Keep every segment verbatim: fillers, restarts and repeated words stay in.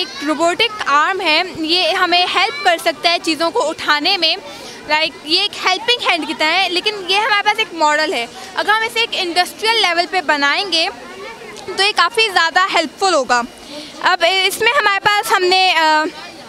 एक robotic arm है, ये हमें हेल्प कर सकता है चीज़ों को उठाने में। लाइक like, ये एक हेल्पिंग हैंड की तरह है, लेकिन ये हमारे पास एक मॉडल है। अगर हम इसे एक इंडस्ट्रियल लेवल पे बनाएंगे तो ये काफ़ी ज़्यादा हेल्पफुल होगा। अब इसमें हमारे पास हमने आ,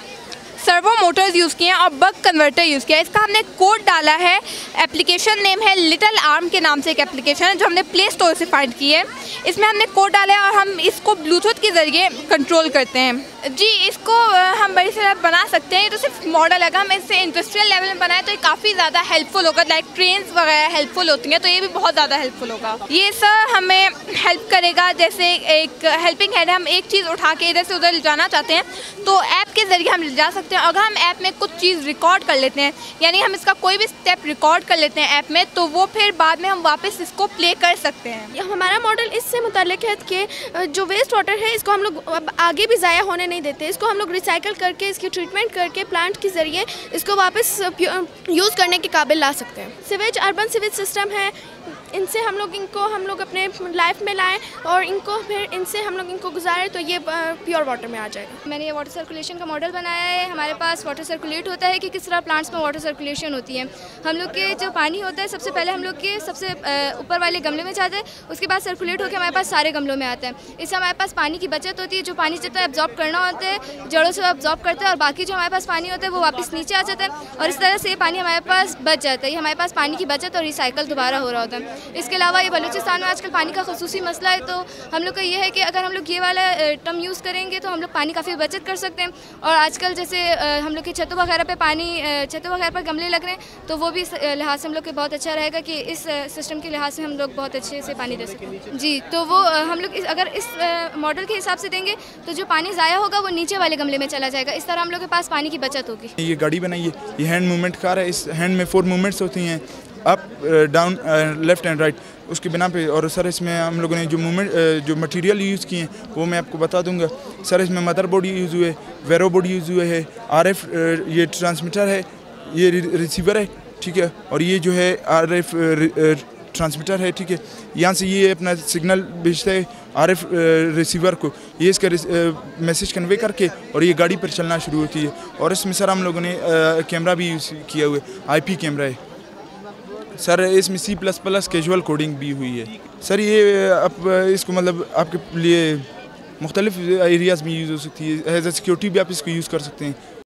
सर्वो मोटर्स यूज़ किए हैं और बक कन्वर्टर यूज़ किया है। इसका हमने कोड डाला है, एप्लीकेशन नेम है लिटिल आर्म के नाम से एक एप्लीकेशन है जो हमने प्ले स्टोर से फाइंड की है। इसमें हमने कोड डाला है और हम इसको ब्लूटूथ के ज़रिए कंट्रोल करते हैं। जी, इसको हम बड़ी से बना सकते हैं। ये तो सिर्फ मॉडल है, अगर हम इसे इंडस्ट्रियल लेवल में बनाए तो ये काफ़ी ज़्यादा हेल्पफुल होगा। लाइक ट्रेन्स वगैरह हेल्पफुल होती हैं, तो ये भी बहुत ज़्यादा हेल्पफुल होगा। ये सर हमें हेल्प करेगा, जैसे एक हेल्पिंग हैंड है, हम एक चीज़ उठा के इधर से उधर ले जाना चाहते हैं तो ऐप के ज़रिए हम ले जा सकते हैं। अगर हम ऐप में कुछ चीज़ रिकॉर्ड कर लेते हैं, यानी हम इसका कोई भी स्टेप रिकॉर्ड कर लेते हैं ऐप में, तो वो फिर बाद में हम वापस इसको प्ले कर सकते हैं। हमारा मॉडल इससे मुताल्लिक है कि जो वेस्ट वाटर है इसको हम लोग अब आगे भी ज़ाया होने नहीं देते। इसको हम लोग रिसाइकल करके, इसकी ट्रीटमेंट करके प्लांट के ज़रिए इसको वापस यूज़ करने के काबिल ला सकते हैं। सीवेज अर्बन सीवेज सिस्टम है, इनसे हम लोग इनको हम लोग अपने लाइफ में लाएं और इनको फिर इनसे हम लोग इनको गुजारें तो ये प्योर वाटर में आ जाएगा। मैंने ये वाटर सर्कुलेशन का मॉडल बनाया है। हमारे पास वाटर सर्कुलेट होता है कि किस तरह प्लांट्स में वाटर सर्कुलेशन होती है। हम लोग के जो पानी होता है सबसे पहले हम लोग के सबसे ऊपर वाले गमले में जाता है, उसके बाद सर्कुलेट होकर हमारे पास सारे गमलों में आता है। इससे हमारे पास पानी की बचत होती है। जो पानी जितना एब्जॉर्ब करना होता है जड़ों से एब्जॉर्ब करता है और बाकी जो हमारे पास पानी होता है वो वापस नीचे आ जाता है और इस तरह से पानी हमारे पास बच जाता है। ये हमारे पास पानी की बचत और रिसाइकल दोबारा हो रहा होता है। इसके अलावा ये बलूचिस्तान में आजकल पानी का खसूसी मसला है, तो हम लोग का ये है कि अगर हम लोग ये वाला टर्म यूज़ करेंगे तो हम लोग पानी काफ़ी बचत कर सकते हैं। और आजकल जैसे हम लोग की छतों वगैरह पे पानी छतों वगैरह पर गमले लग रहे हैं, तो वो भी लिहाज से हम लोग के बहुत अच्छा रहेगा कि इस सिस्टम के लिहाज से हम लोग बहुत अच्छे से पानी दे सकें। जी, तो वो हम लोग अगर इस मॉडल के हिसाब से देंगे तो जो पानी ज़ाया होगा वो नीचे वाले गमले में चला जाएगा। इस तरह हम लोग के पास पानी की बचत होगी। ये गाड़ी बनाई है, ये हैंड मूवमेंट कार है। इस हैंड में फोर मूवमेंट्स होती हैं, up, down, left and right. उसके बिना पे और सर इसमें हम लोगों ने जो मूवमेंट जो मटेरियल यूज़ किए हैं वो मैं आपको बता दूंगा। सर इसमें मदर बोर्ड यूज़ हुए, वेरो बोर्ड यूज़ हुए है, आरएफ ये ट्रांसमीटर है, ये रिसीवर है, ठीक है, और ये जो है आरएफ ट्रांसमीटर है, ठीक है। यहाँ से ये अपना सिग्नल भेजता है आरएफ रिसीवर को, ये इसका मैसेज कन्वे करके और ये गाड़ी पर चलना शुरू होती है। और इसमें सर हम लोगों ने कैमरा भी यूज़ किया हुआ है, आईपी कैमरा है सर। इसमें C plus plus casual coding भी हुई है सर। ये आप इसको मतलब आपके लिए मुख्तलिफ एरियाज़ में यूज़ हो सकती है, एज ए सिक्योरिटी भी आप इसको यूज़ कर सकते हैं।